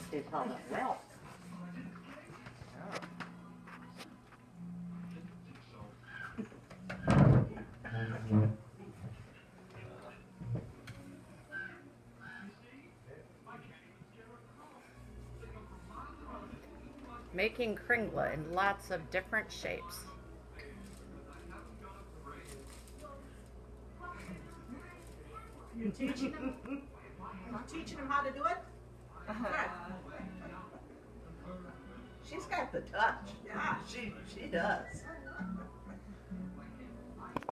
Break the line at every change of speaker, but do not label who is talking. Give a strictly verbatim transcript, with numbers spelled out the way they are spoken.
They call it wealth.
Making kringla in lots of different shapes.
You're teaching him? You're teaching him how to do it? Good. She's got the touch. Yeah, she, she does.